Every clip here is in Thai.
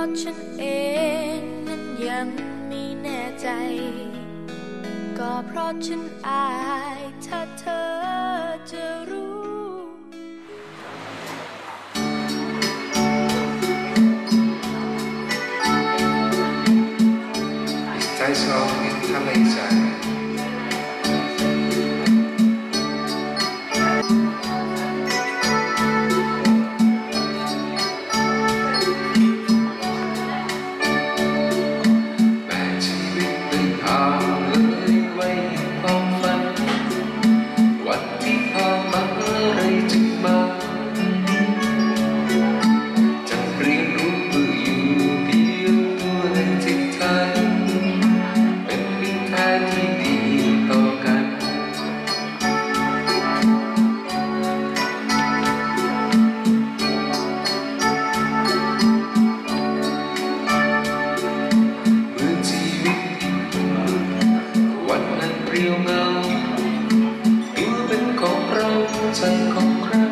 ะฉันเองนั้นยังไม่แน่ใจก็เพราะฉันอายถ้าเธอจะรู้ใจชอบทำให้ใจใจของใคร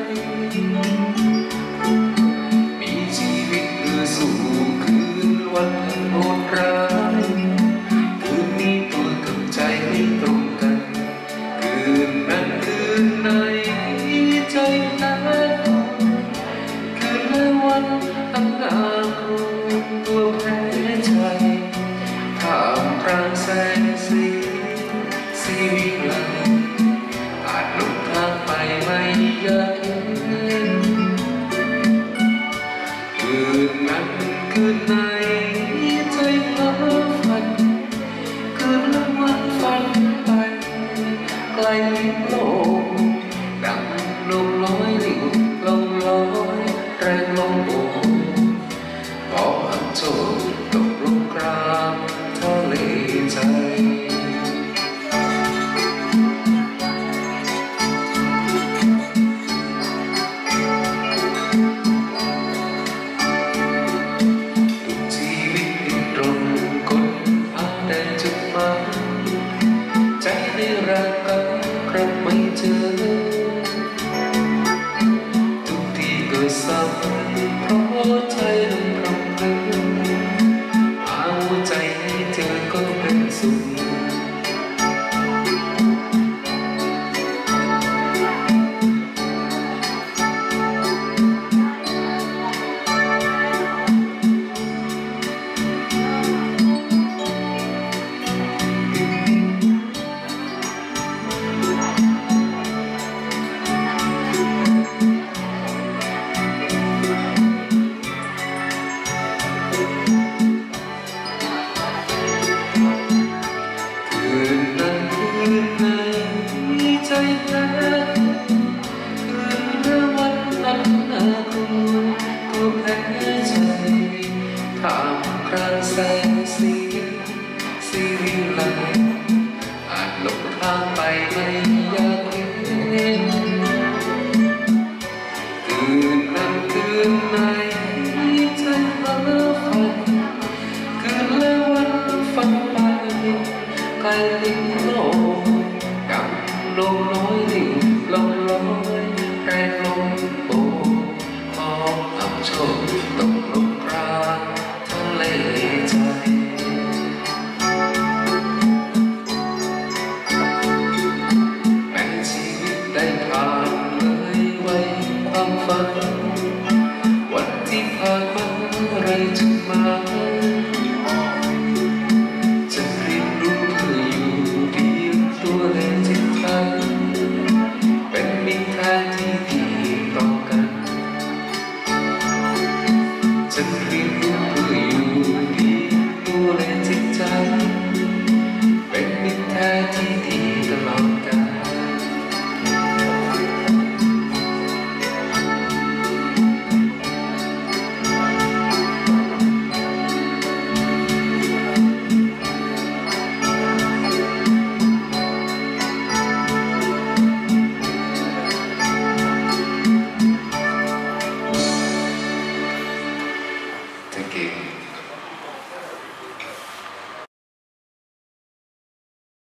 มีชีวิตเพื่อสู่คืนวันโหดร้ายคืนนี้ตัวกับใจไม่ตรงกันคืนนั้นคืนไหนใจแพ้คืนและวันตั้งหน้าครูตัวแพ้ใจท่ามกลางแสงสีวิไลอาจหลงทางไปไม่อยากเห็นคืนนั้นคืนไหนใจเพ้อฝันคืนละวันฝันไปไกลโลกดังลมลอยลิ่วลมลอยแรงลมโบกพอหักโจมตกลงกลางทะเลใจใจได้รักกันกลับไม่เจอทุกทีก็ซ้ำเพราะใจลงรำพึงหาหัวใจให้เธอก็เป็นสุขใจแพ้คืนเมื่อวันนั้นน่ากลัวตัวแพ้ใจท่ามกลางแสงสีวิไลอาจหลงทางไปไม่